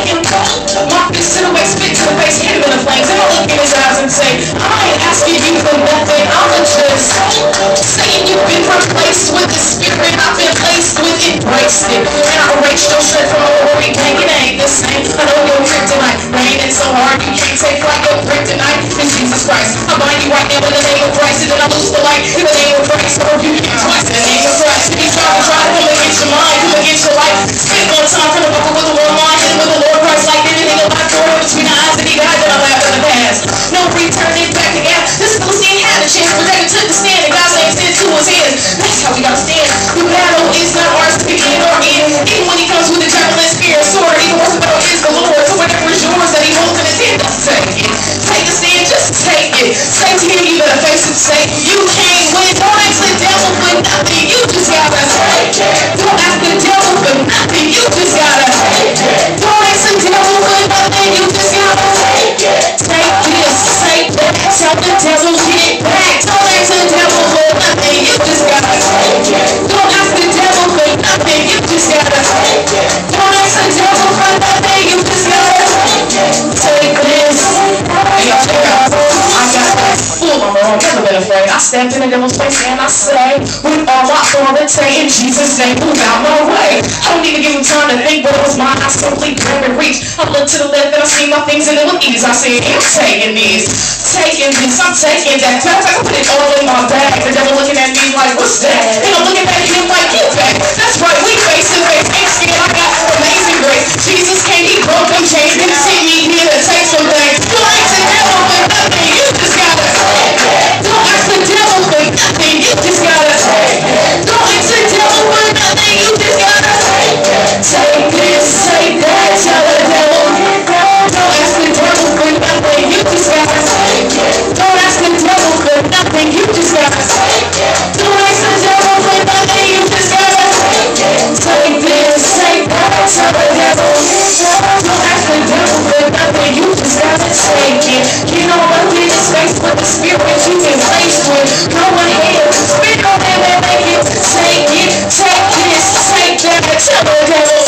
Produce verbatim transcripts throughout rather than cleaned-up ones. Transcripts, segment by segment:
him. My fist to the waist, spit to the face, hit him in the flames. And I look in his eyes and say, I ain't asking you for nothing. I'm just saying you've been replaced with the spirit. I've been placed with it, embraced it. And I erased your shirt from over where we gang. It ain't the same. I know your kryptonite raining so hard you can't take flight. Your kryptonite is Jesus Christ. I bind you right now in the name of Christ. And then I lose the light in the name of Christ. I you can't twice in the name of Christ. He's trying to try to come against your mind, come against your life. Spit one time from the book with the Lord mind and with the Lord Christ like anything of my door between the eyes and he died that I laughed in the past. No returning back to gas. This Philistine had a chance, but David took the stand and God's name stood to his hands. That's how we gotta stand. The battle is not ours to begin or end. Even when he comes with a javelin, spear, and sword, even worse the battle is the Lord. So whatever is yours that he holds in his hand, just take it. Take the stand, just take it. Say to him, you better face it, say you can't win. Don't ask the devil for nothing. You just gotta take it. Don't ask the devil for nothing. You just gotta take it. Don't ask the devil for nothing. You just gotta take it. Take this, take that. Tell the devil get back. Don't ask the devil for nothing. You just gotta take it. Don't ask the devil for nothing. You just gotta take it. Don't ask the devil for nothing. You just gotta take it. Take this. Hey, y'all check out. I got that full armor on. Never been afraid. I stepped in the devil's face and I say, with all my authority in Jesus' name, move out my way. I don't even give him time to think, but it was mine. I simply grab and reach. I look to the left and I see my things and it with ease. I say, I'm taking these, taking this, I'm taking that. I put it all in my bag. The devil looking at me like, what's that? And I'm looking back at him like, get back. That's right, we face to face. Ain't scared, I got amazing grace. Jesus came, he broke them chains. He sent me here to take some things. Don't ask the devil for nothing. You just gotta take it. Don't ask the devil for nothing. You just gotta take it. Don't ask the devil for nothing. You just gotta take it. Take this, take that. Tell the devil get down. Don't ask the devil for nothing. You just gotta take it. Don't ask the devil for nothing. You just gotta take it. Don't ask the devil for nothing. You just gotta take it. Take this, take that. Tell the devil get down. Don't ask the devil for nothing. You just gotta take it. You know what in his face with the spirit you've been placed with. Go ahead, spit on him and make it. Take it, take this, take that. Tell the devil.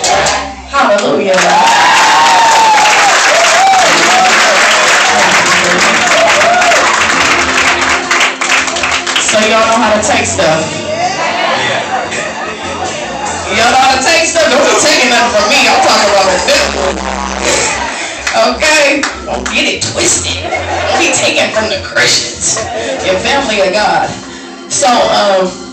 Hallelujah. So y'all know how to take stuff. Y'all know how to take stuff. Don't be taking nothing from me. I'm talking about the devil. Okay? Don't get it twisted. Don't be taking from the Christians. Your family of God. So, um,